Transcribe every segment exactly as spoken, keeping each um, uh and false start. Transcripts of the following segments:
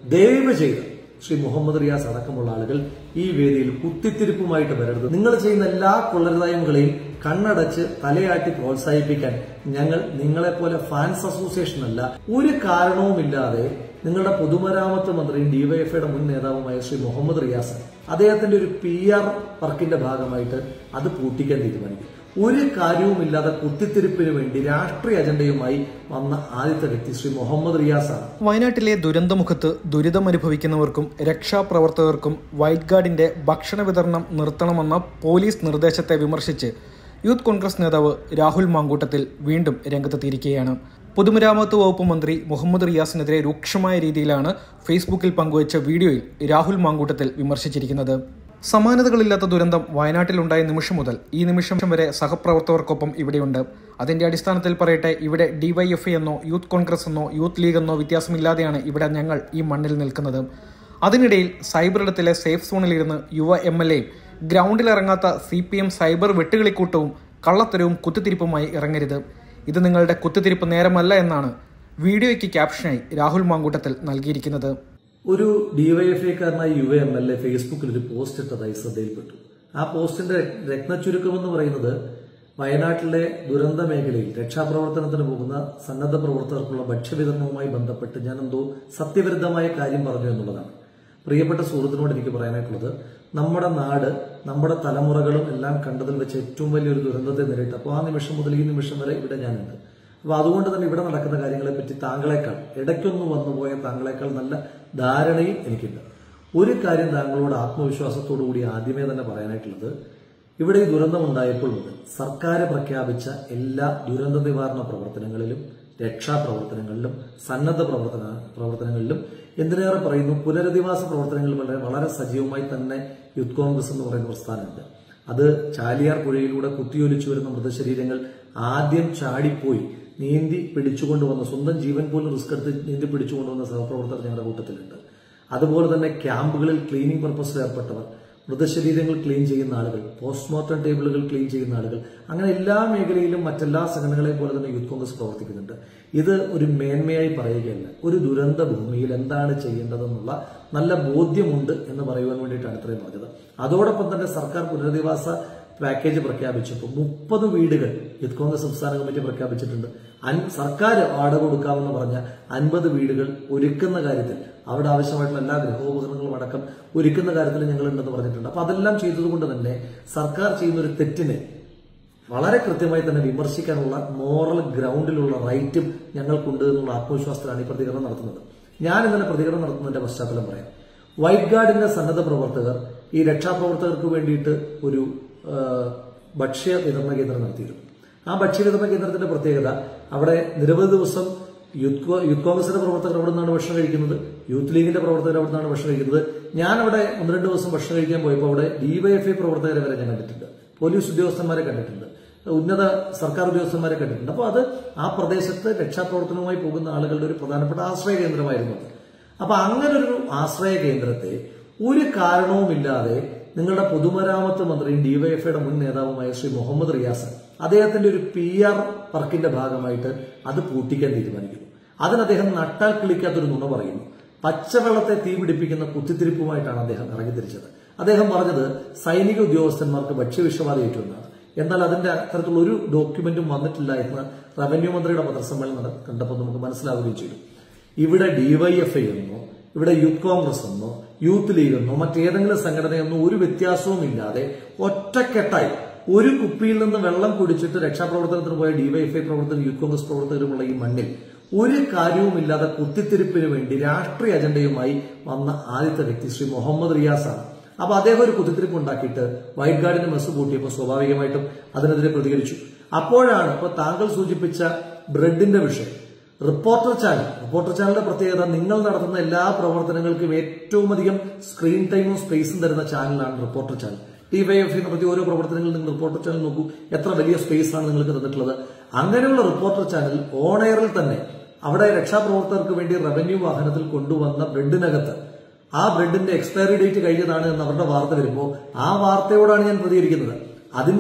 ദയവ് ചെയ്ത് ശ്രീ മുഹമ്മദ് റിയാസ് അടക്കമുള്ള ആളുകൾ ഈ വേദിയിൽ കുത്തിത്തിരിപ്പുമായിട്ട് വരരുത്. നിങ്ങൾ ചെയ്യുന്ന എല്ലാ കൊള്ളരുതായ്മകളെയും കണ്ണടച്ച് തലയാട്ടി പ്രോത്സാഹിപ്പിക്കാൻ ഞങ്ങൾ നിങ്ങളെപ്പോലെ ഫാൻസ് അസോസിയേഷൻ അല്ല. ഒരു കാരണവുമില്ലാതെ നിങ്ങളുടെ പൊതുമരാമത്ത് മന്ത്രിയും ഡിവൈഎഫ്ഐയുടെ മുൻ നേതാവുമായ ശ്രീ മുഹമ്മദ് റിയാസ് അദ്ദേഹത്തിന്റെ ഒരു പി ആർ വർക്കിന്റെ ഭാഗമായിട്ട് അത് പൂട്ടിക്കാൻ തീരുമാനിക്കും. ഒരു കാര്യവുമില്ലാതെ കുത്തിത്തിരിപ്പിന് വേണ്ടി രാഷ്ട്രീയ അജണ്ടയുമായി വന്ന ആദ്യത്തെ വ്യക്തി ശ്രീ മുഹമ്മദ് റിയാസാണ്. വയനാട്ടിലെ ദുരന്തമുഖത്ത് ദുരിതമനുഭവിക്കുന്നവർക്കും രക്ഷാപ്രവർത്തകർക്കും വൈറ്റ് ഗാർഡിന്റെ ഭക്ഷണ വിതരണം നിർത്തണമെന്ന പോലീസ് നിർദ്ദേശത്തെ വിമർശിച്ച് യൂത്ത് കോൺഗ്രസ് നേതാവ് രാഹുൽ മാങ്കൂട്ടത്തിൽ വീണ്ടും രംഗത്തെത്തിയിരിക്കുകയാണ്. പൊതുമരാമത്ത് വകുപ്പ് മന്ത്രി മുഹമ്മദ് റിയാസിനെതിരെ രൂക്ഷമായ രീതിയിലാണ് ഫേസ്ബുക്കിൽ പങ്കുവച്ച വീഡിയോയിൽ രാഹുൽ മാങ്കൂട്ടത്തിൽ വിമർശിച്ചിരിക്കുന്നത്. സമാനതകളില്ലാത്ത ദുരന്തം വയനാട്ടിലുണ്ടായ നിമിഷം മുതൽ ഈ നിമിഷം വരെ സഹപ്രവർത്തകർക്കൊപ്പം ഇവിടെയുണ്ട്. അതിന്റെ അടിസ്ഥാനത്തിൽ പറയട്ടെ, ഇവിടെ ഡിവൈഎഫ്ഐ എന്നോ യൂത്ത് കോൺഗ്രസ് എന്നോ യൂത്ത് ലീഗ് എന്നോ വ്യത്യാസമില്ലാതെയാണ് ഇവിടെ ഞങ്ങൾ ഈ മണ്ണിൽ നിൽക്കുന്നത്. അതിനിടയിൽ സൈബറിടത്തിലെ സേഫ് സോണിലിരുന്ന് യുവ എം എൽ എയും ഗ്രൗണ്ടിലിറങ്ങാത്ത സി പി എം സൈബർ വെട്ടുകളിക്കൂട്ടവും കള്ളത്തരവും കുത്തിത്തിരിപ്പുമായി ഇറങ്ങരുത്. ഇത് നിങ്ങളുടെ കുത്തിത്തിരിപ്പ് നേരമല്ല എന്നാണ് വീഡിയോയ്ക്ക് ക്യാപ്ഷനായി രാഹുൽ മാങ്കൂട്ടത്തിൽ നൽകിയിരിക്കുന്നത്. ഒരു ഡിവൈഎഫ്ഐക്കാരനായ യുവ എം എൽ എ ഫേസ്ബുക്കിൽ ഒരു പോസ്റ്റ് ഇട്ടതായി ശ്രദ്ധയിൽപ്പെട്ടു. ആ പോസ്റ്റിന്റെ രത്നച്ചുരുക്കം എന്ന് പറയുന്നത് വയനാട്ടിലെ ദുരന്ത മേഖലയിൽ രക്ഷാപ്രവർത്തനത്തിന് പോകുന്ന സന്നദ്ധ പ്രവർത്തകർക്കുള്ള ഭക്ഷ്യവിതരണവുമായി ബന്ധപ്പെട്ട് ഞാൻ എന്തോ സത്യവിരുദ്ധമായ കാര്യം പറഞ്ഞു എന്നുള്ളതാണ്. പ്രിയപ്പെട്ട സുഹൃത്തിനോട് എനിക്ക് പറയാനായിട്ടുള്ളത്, നമ്മുടെ നാട് നമ്മുടെ തലമുറകളും എല്ലാം കണ്ടതിൽ വെച്ച് ഏറ്റവും വലിയൊരു ദുരന്തത്തെ നേരിട്ട് അപ്പോൾ ആ നിമിഷം മുതൽ ഈ നിമിഷം വരെ ഇവിടെ ഞാനുണ്ട്. അപ്പൊ അതുകൊണ്ട് തന്നെ ഇവിടെ നടക്കുന്ന കാര്യങ്ങളെ പറ്റി താങ്കളെക്കാൾ ഇടയ്ക്കൊന്ന് വന്നുപോയ താങ്കളെക്കാൾ നല്ല ധാരണയും എനിക്കുണ്ട്. ഒരു കാര്യം താങ്കളോട് ആത്മവിശ്വാസത്തോടു കൂടി ആദ്യമേ തന്നെ പറയാനായിട്ടുള്ളത്, ഇവിടെ ഈ ദുരന്തമുണ്ടായപ്പോൾ മുതൽ സർക്കാർ പ്രഖ്യാപിച്ച എല്ലാ ദുരന്ത നിവാരണ പ്രവർത്തനങ്ങളിലും രക്ഷാപ്രവർത്തനങ്ങളിലും സന്നദ്ധ പ്രവർത്തന പ്രവർത്തനങ്ങളിലും എന്തിനേറെ പറയുന്നു പുനരധിവാസ പ്രവർത്തനങ്ങളിൽ വളരെ വളരെ സജീവമായി തന്നെ യൂത്ത് കോൺഗ്രസ് എന്ന് പറയുന്ന പ്രസ്ഥാനമുണ്ട്. അത് ചാലിയാർ പുഴയിലൂടെ കുത്തിയൊലിച്ചു വരുന്ന മൃതശരീരങ്ങൾ ആദ്യം ചാടിപ്പോയി നീന്തി പിടിച്ചുകൊണ്ടുവന്ന, സ്വന്തം ജീവൻ പോലും റിസ്ക് എടുത്ത് നീന്തി പിടിച്ചുകൊണ്ടുവന്ന സഹപ്രവർത്തകർ ഞങ്ങളുടെ കൂട്ടത്തിലുണ്ട്. അതുപോലെ തന്നെ ക്യാമ്പുകളിൽ ക്ലീനിംഗ് പർപ്പസിൽ ഏർപ്പെട്ടവർ, മൃതശരീരങ്ങൾ ക്ലീൻ ചെയ്യുന്ന ആളുകൾ, പോസ്റ്റ്മോർട്ടം ടേബിളുകൾ ക്ലീൻ ചെയ്യുന്ന ആളുകൾ, അങ്ങനെ എല്ലാ മേഖലയിലും മറ്റെല്ലാ സംഘടനകളെ പോലെ തന്നെ യൂത്ത് കോൺഗ്രസ് പ്രവർത്തിക്കുന്നുണ്ട്. ഇത് ഒരു മേന്മയായി പറയുകയല്ല, ഒരു ദുരന്ത ഭൂമിയിൽ എന്താണ് ചെയ്യേണ്ടതെന്നുള്ള നല്ല ബോധ്യമുണ്ട് എന്ന് പറയുവാൻ വേണ്ടിയിട്ടാണ് ഇത്രയും പറഞ്ഞത്. അതോടൊപ്പം തന്നെ സർക്കാർ പുനരധിവാസ പാക്കേജ് പ്രഖ്യാപിച്ചപ്പോൾ മുപ്പത് വീടുകൾ യൂത്ത് കോൺഗ്രസ് സംസ്ഥാന കമ്മിറ്റി പ്രഖ്യാപിച്ചിട്ടുണ്ട്. സർക്കാർ വാടക കൊടുക്കാമെന്ന് പറഞ്ഞ അൻപത് വീടുകൾ ഒരുക്കുന്ന കാര്യത്തിൽ അവിടെ ആവശ്യമായിട്ടുള്ള എല്ലാ ഗൃഹോപകരണങ്ങളും അടക്കം ഒരുക്കുന്ന കാര്യത്തിൽ ഞങ്ങൾ ഉണ്ടെന്ന് പറഞ്ഞിട്ടുണ്ട്. അപ്പൊ അതെല്ലാം ചെയ്തതുകൊണ്ട് തന്നെ സർക്കാർ ചെയ്യുന്ന ഒരു തെറ്റിനെ വളരെ കൃത്യമായി തന്നെ വിമർശിക്കാനുള്ള മോറൽ ഗ്രൗണ്ടിലുള്ള റൈറ്റും ഞങ്ങൾക്കുണ്ട് എന്നുള്ള ആത്മവിശ്വാസത്തിലാണ് ഈ പ്രതികരണം നടത്തുന്നത്. ഞാൻ ഇന്നലെ പ്രതികരണം നടത്തുന്നതിന്റെ പശ്ചാത്തലം പറയാം. വൈറ്റ് ഗാർഡിന്റെ സന്നദ്ധ പ്രവർത്തകർ ഈ രക്ഷാപ്രവർത്തകർക്ക് വേണ്ടിയിട്ട് ഒരു ഭക്ഷ്യ വിതരണ കേന്ദ്രം നടത്തിയിരുന്നു. ആ ഭക്ഷ്യ വിതരണ കേന്ദ്രത്തിന്റെ പ്രത്യേകത, അവിടെ നിരവധി ദിവസം യൂത്ത് യൂത്ത് കോൺഗ്രസിന്റെ പ്രവർത്തകർ അവിടെ നിന്നാണ് ഭക്ഷണം കഴിക്കുന്നത്, യൂത്ത് ലീഗിന്റെ പ്രവർത്തകർ അവിടെ നിന്നാണ് ഭക്ഷണം കഴിക്കുന്നത്. ഞാൻ അവിടെ ഒന്ന് രണ്ട് ദിവസം ഭക്ഷണം കഴിക്കാൻ പോയപ്പോൾ അവിടെ ഡിവൈഎഫ്ഐ പ്രവർത്തകരെ വരെ ഞാൻ കണ്ടിട്ടുണ്ട്, പോലീസ് ഉദ്യോഗസ്ഥന്മാരെ കണ്ടിട്ടുണ്ട്, ഉന്നത സർക്കാർ ഉദ്യോഗസ്ഥന്മാരെ കണ്ടിട്ടുണ്ട്. അപ്പോൾ അത് ആ പ്രദേശത്ത് രക്ഷാപ്രവർത്തനവുമായി പോകുന്ന ആളുകളുടെ ഒരു പ്രധാനപ്പെട്ട ആശ്രയ കേന്ദ്രമായിരുന്നു അത്. അപ്പൊ അങ്ങനൊരു ആശ്രയ കേന്ദ്രത്തെ ഒരു കാരണവുമില്ലാതെ നിങ്ങളുടെ പൊതുമരാമത്ത് മന്ത്രിയും ഡിവൈഎഫ്ഐയുടെ മുൻ നേതാവുമായ ശ്രീ മുഹമ്മദ് റിയാസ് അദ്ദേഹത്തിന്റെ ഒരു പി ആർ വർക്കിന്റെ ഭാഗമായിട്ട് അത് പൂട്ടിക്കാൻ തീരുമാനിക്കുന്നു. അതിന് അദ്ദേഹം നട്ടാൽ കിളിക്കാത്തൊരു നുണ പറയുന്നു. പച്ചവെള്ളത്തെ തീ പിടിപ്പിക്കുന്ന കുത്തിത്തിരിപ്പുമായിട്ടാണ് അദ്ദേഹം ഇറങ്ങിത്തിരിച്ചത്. അദ്ദേഹം പറഞ്ഞത് സൈനിക ഉദ്യോഗസ്ഥന്മാർക്ക് ഭക്ഷ്യവിഷബാധ ഏറ്റുവെന്നാണ്. എന്നാൽ അതിന്റെ അത്തരത്തിലുള്ള ഒരു ഡോക്യുമെന്റും വന്നിട്ടില്ല എന്ന് റവന്യൂ മന്ത്രിയുടെ പത്രസമ്മേളനം കണ്ടപ്പോൾ നമുക്ക് മനസ്സിലാവുകയും ചെയ്തു. ഇവിടെ ഡിവൈഎഫ്ഐ എന്നോ ഇവിടെ യൂത്ത് കോൺഗ്രസ് എന്നോ യൂത്ത് ലീഗ് എന്നോ മറ്റേതെങ്കിലും സംഘടനയെന്നോ ഒരു വ്യത്യാസവും ഇല്ലാതെ ഒറ്റക്കെട്ടായി ഒരു കുപ്പിയിൽ നിന്ന് വെള്ളം കുടിച്ചിട്ട് രക്ഷാപ്രവർത്തനത്തിന് പോയ ഡിവൈഎഫ്ഐ പ്രവർത്തകരും യൂത്ത് കോൺഗ്രസ് പ്രവർത്തകരുമുള്ള ഈ മണ്ണിൽ ഒരു കാര്യവുമില്ലാതെ കുത്തിത്തിരിപ്പിന് വേണ്ടി രാഷ്ട്രീയ അജണ്ടയുമായി വന്ന ആദ്യത്തെ വ്യക്തി ശ്രീ മുഹമ്മദ് റിയാസാണ്. അപ്പൊ അദ്ദേഹം ഒരു കുത്തിത്തിരിപ്പ് ഉണ്ടാക്കിയിട്ട് വൈറ്റ് ഗാർഡിന് മെസ്സ് കൂട്ടിയപ്പോൾ സ്വാഭാവികമായിട്ടും അതിനെതിരെ പ്രതികരിച്ചു. അപ്പോഴാണ് ഇപ്പൊ താങ്കൾ സൂചിപ്പിച്ച ബ്രെഡിന്റെ വിഷയം. റിപ്പോർട്ടർ ചാനൽ റിപ്പോർട്ടർ ചാനലിന്റെ പ്രത്യേകത, നിങ്ങൾ നടത്തുന്ന എല്ലാ പ്രവർത്തനങ്ങൾക്കും ഏറ്റവും അധികം സ്ക്രീൻ ടൈമും സ്പേസും തരുന്ന ചാനലാണ് റിപ്പോർട്ടർ ചാനൽ. ഡിവൈഎഫ്ഐ നടത്തിയ ഓരോ പ്രവർത്തനങ്ങളും നിങ്ങൾ റിപ്പോർട്ടർ ചാനൽ നോക്കൂ, എത്ര വലിയ സ്പേസ് ആണ് നിങ്ങൾക്ക് തന്നിട്ടുള്ളത്. അങ്ങനെയുള്ള റിപ്പോർട്ടർ ചാനൽ ഓൺ എയറിൽ തന്നെ അവിടെ രക്ഷാപ്രവർത്തകർക്ക് വേണ്ടി റവന്യൂ വാഹനത്തിൽ കൊണ്ടുവന്ന ബ്രെഡിനകത്ത് ആ ബ്രെഡിന്റെ എക്സ്പയറി ഡേറ്റ് കഴിഞ്ഞതാണ് എന്ന് അവരുടെ വാർത്ത വരുമ്പോൾ ആ വാർത്തയോടാണ് ഞാൻ പ്രതികരിക്കുന്നത്. അതിന്റെ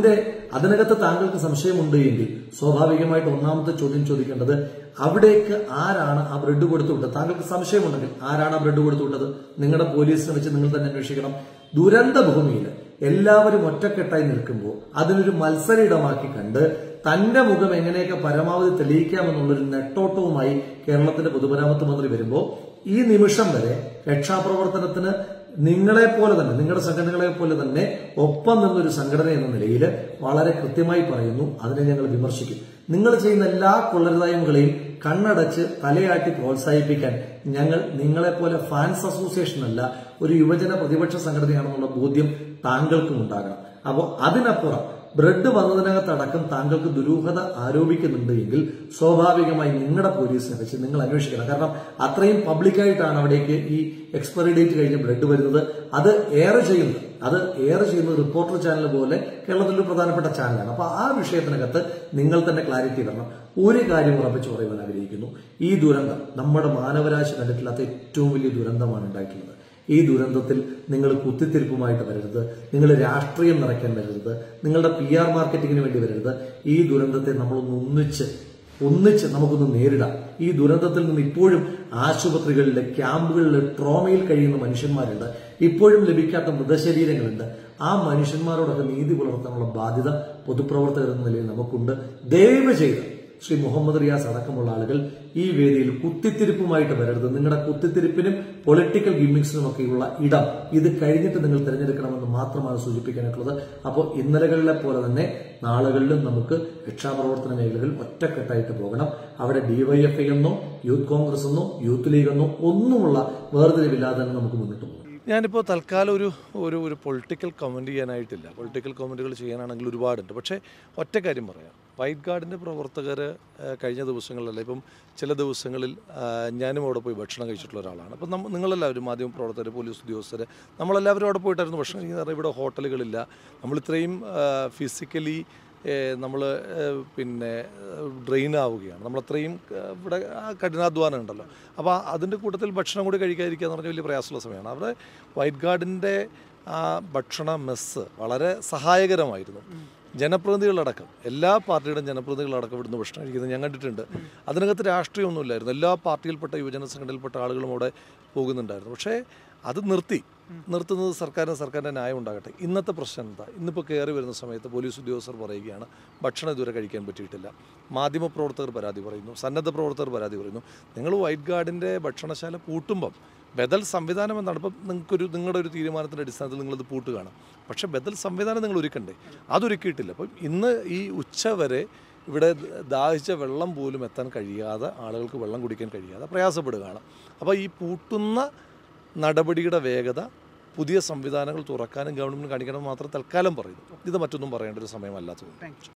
അതിനകത്ത് താങ്കൾക്ക് സംശയമുണ്ട് എങ്കിൽ സ്വാഭാവികമായിട്ട് ഒന്നാമത്തെ ചോദ്യം ചോദിക്കേണ്ടത് അവിടേക്ക് ആരാണ് ആ ബ്രെഡ് കൊടുത്തു വിട്ടത്? താങ്കൾക്ക് സംശയമുണ്ടെങ്കിൽ ആരാണ് ആ ബ്രെഡ് കൊടുത്തു വിട്ടത്? നിങ്ങളുടെ പോലീസിനെ വെച്ച് നിങ്ങൾ തന്നെ അന്വേഷിക്കണം. ദുരന്ത ഭൂമിയിൽ എല്ലാവരും ഒറ്റക്കെട്ടായി നിൽക്കുമ്പോൾ അതിനൊരു മത്സര ഇടമാക്കി കണ്ട് തന്റെ മുഖം എങ്ങനെയൊക്കെ പരമാവധി തെളിയിക്കാമെന്നുള്ളൊരു നെട്ടോട്ടവുമായി കേരളത്തിന്റെ പൊതുമരാമത്ത് മന്ത്രി വരുമ്പോൾ ഈ നിമിഷം വരെ രക്ഷാപ്രവർത്തനത്തിന് നിങ്ങളെപ്പോലെ തന്നെ നിങ്ങളുടെ സംഘടനകളെ പോലെ തന്നെ ഒപ്പം നിന്നൊരു സംഘടന എന്ന നിലയിൽ വളരെ കൃത്യമായി പറയുന്നു, അതിനെ ഞങ്ങൾ വിമർശിക്കും. നിങ്ങൾ ചെയ്യുന്ന എല്ലാ കൊള്ളരുതായ്മകളെയും കണ്ണടച്ച് തലയാട്ടി പ്രോത്സാഹിപ്പിക്കാൻ ഞങ്ങൾ നിങ്ങളെപ്പോലെ ഫാൻസ് അസോസിയേഷൻ അല്ല, ഒരു യുവജന പ്രതിപക്ഷ സംഘടനയാണെന്നുള്ള ബോധ്യം താങ്കൾക്കും ഉണ്ടാകണം. അപ്പോൾ അതിനപ്പുറം ബ്രെഡ് വന്നതിനകത്തടക്കം താങ്കൾക്ക് ദുരൂഹത ആരോപിക്കുന്നുണ്ട് എങ്കിൽ സ്വാഭാവികമായി നിങ്ങളുടെ പോലീസിനെ വെച്ച് നിങ്ങൾ അന്വേഷിക്കണം. കാരണം അത്രയും പബ്ലിക്കായിട്ടാണ് അവിടേക്ക് ഈ എക്സ്പയറി ഡേറ്റ് കഴിഞ്ഞ ബ്രെഡ് വരുന്നത്. അത് എയർ ചെയ്യുന്നത് അത് എയർ ചെയ്യുന്നത് റിപ്പോർട്ടർ ചാനൽ പോലെ കേരളത്തിലെ പ്രധാനപ്പെട്ട ചാനലാണ്. അപ്പൊ ആ വിഷയത്തിനകത്ത് നിങ്ങൾ തന്നെ ക്ലാരിറ്റി വരണം. ഒരു കാര്യം ഉറപ്പിച്ചു പറയുവാൻ ആഗ്രഹിക്കുന്നു, ഈ ദുരന്തം നമ്മുടെ മാനവരാശി കണ്ടിട്ടില്ലാത്ത ഏറ്റവും വലിയ ദുരന്തമാണ് ഉണ്ടായിട്ടുള്ളത്. ഈ ദുരന്തത്തിൽ നിങ്ങൾ കുത്തിത്തിരിപ്പുമായിട്ട് വരരുത്, നിങ്ങൾ രാഷ്ട്രീയം നിറയ്ക്കാൻ വരരുത്, നിങ്ങളുടെ പി ആർ മാർക്കറ്റിങ്ങിന് വേണ്ടി വരരുത്. ഈ ദുരന്തത്തെ നമ്മളൊന്ന് ഒന്നിച്ച് ഒന്നിച്ച് നമുക്കൊന്ന് നേരിടാം. ഈ ദുരന്തത്തിൽ നിന്ന് ഇപ്പോഴും ആശുപത്രികളിലെ ക്യാമ്പുകളിലെ ട്രോമയിൽ കഴിയുന്ന മനുഷ്യന്മാരുണ്ട്, ഇപ്പോഴും ലഭിക്കാത്ത മൃതശരീരങ്ങളുണ്ട്. ആ മനുഷ്യന്മാരോടൊക്കെ നീതി പുലർത്താനുള്ള ബാധ്യത പൊതുപ്രവർത്തകർ എന്ന നിലയിൽ നമുക്കുണ്ട്. ദയവ് ചെയ്ത് ശ്രീ മുഹമ്മദ് റിയാസ് അടക്കമുള്ള ആളുകൾ ഈ വേദിയിൽ കുത്തിത്തിരിപ്പുമായിട്ട് വരരുത്. നിങ്ങളുടെ കുത്തിത്തിരിപ്പിനും പൊളിറ്റിക്കൽ ഗിമ്മിക്സിനും ഒക്കെയുള്ള ഇടം ഇത് കഴിഞ്ഞിട്ട് നിങ്ങൾ തിരഞ്ഞെടുക്കണമെന്ന് മാത്രമാണ് സൂചിപ്പിക്കാനായിട്ടുള്ളത്. അപ്പോൾ ഇന്നലകളിലെ പോലെ തന്നെ നാളുകളിലും നമുക്ക് രക്ഷാപ്രവർത്തന മേഖലകളിൽ ഒറ്റക്കെട്ടായിട്ട് പോകണം. അവിടെ ഡിവൈഎഫ്ഐ എന്നോ യൂത്ത് കോൺഗ്രസ് എന്നോ യൂത്ത് ലീഗ് എന്നോ ഒന്നുമുള്ള വേർതിരിവില്ലാതെ തന്നെ നമുക്ക് മുന്നോട്ട് പോകും. ഞാനിപ്പോൾ തൽക്കാലം ഒരു ഒരു ഒരു പൊളിറ്റിക്കൽ കമൻറ്റ് ചെയ്യാനായിട്ടില്ല. പൊളിറ്റിക്കൽ കമൻറ്റുകൾ ചെയ്യാനാണെങ്കിൽ ഒരുപാടുണ്ട്. പക്ഷേ ഒറ്റ കാര്യം പറയാം, വൈറ്റ് ഗാർഡിൻ്റെ പ്രവർത്തകർ കഴിഞ്ഞ ദിവസങ്ങളിലല്ല, ഇപ്പം ചില ദിവസങ്ങളിൽ ഞാനും അവിടെ പോയി ഭക്ഷണം കഴിച്ചിട്ടുള്ള ഒരാളാണ്. അപ്പം നമ്മൾ നിങ്ങളെല്ലാവരും മാധ്യമ പ്രവർത്തകർ, പോലീസ് ഉദ്യോഗസ്ഥർ, നമ്മളെല്ലാവരും അവിടെ പോയിട്ടായിരുന്നു ഭക്ഷണം കഴിക്കുന്നത്. ഇവിടെ ഹോട്ടലുകളില്ല, നമ്മളിത്രയും ഫിസിക്കലി നമ്മൾ പിന്നെ ഡ്രെയിൻ ആവുകയാണ്, നമ്മളത്രയും ഇവിടെ കഠിനാധ്വാനം ഉണ്ടല്ലോ. അപ്പോൾ അതിൻ്റെ കൂട്ടത്തിൽ ഭക്ഷണം കൂടി കഴിക്കാതിരിക്കുക എന്ന് പറഞ്ഞാൽ വലിയ പ്രയാസമുള്ള സമയമാണ്. അവിടെ വൈറ്റ് ഗാർഡിൻ്റെ ആ ഭക്ഷണ മെസ്സ് വളരെ സഹായകരമായിരുന്നു. ജനപ്രതിനിധികളടക്കം എല്ലാ പാർട്ടിയുടെയും ജനപ്രതിനിധികളടക്കം ഇവിടുന്ന് ഭക്ഷണം കഴിക്കുന്നത് ഞാൻ കണ്ടിട്ടുണ്ട്. അതിനകത്ത് രാഷ്ട്രീയമൊന്നുമില്ലായിരുന്നു, എല്ലാ പാർട്ടിയിൽപ്പെട്ട യുവജന സംഘടനയിൽപ്പെട്ട ആളുകളും അവിടെ പോകുന്നുണ്ടായിരുന്നു. പക്ഷേ അത് നിർത്തി നിർത്തുന്നത് സർക്കാരിന് സർക്കാരിൻ്റെ ന്യായം ഉണ്ടാകട്ടെ. ഇന്നത്തെ പ്രശ്നം എന്താ? ഇന്നിപ്പോൾ കയറി വരുന്ന സമയത്ത് പോലീസ് ഉദ്യോഗസ്ഥർ പറയുകയാണ് ഭക്ഷണം ഇതുവരെ കഴിക്കാൻ പറ്റിയിട്ടില്ല. മാധ്യമപ്രവർത്തകർ പരാതി പറയുന്നു, സന്നദ്ധ പ്രവർത്തകർ പരാതി പറയുന്നു. നിങ്ങൾ വൈറ്റ് ഗാർഡിൻ്റെ ഭക്ഷണശാല പൂട്ടുമ്പം ബദൽ സംവിധാനം എന്നാണ്. ഇപ്പം നിങ്ങൾക്കൊരു നിങ്ങളുടെ ഒരു തീരുമാനത്തിൻ്റെ അടിസ്ഥാനത്തിൽ നിങ്ങളത് പൂട്ടുകയാണ്. പക്ഷേ ബദൽ സംവിധാനം നിങ്ങൾ ഒരുക്കണ്ടേ? അതൊരുക്കിയിട്ടില്ല. അപ്പം ഇന്ന് ഈ ഉച്ച വരെ ഇവിടെ ദാഹിച്ച വെള്ളം പോലും എത്താൻ കഴിയാതെ, ആളുകൾക്ക് വെള്ളം കുടിക്കാൻ കഴിയാതെ പ്രയാസപ്പെടുകയാണ്. അപ്പോൾ ഈ പൂട്ടുന്ന നടപടിയുടെ വേഗത പുതിയ സംവിധാനങ്ങൾ തുറക്കാനും ഗവൺമെൻറ് കാണിക്കണം മാത്രം തൽക്കാലം പറയുന്നു. ഇത് മറ്റൊന്നും പറയേണ്ട ഒരു സമയമല്ലാത്തതുകൊണ്ട്.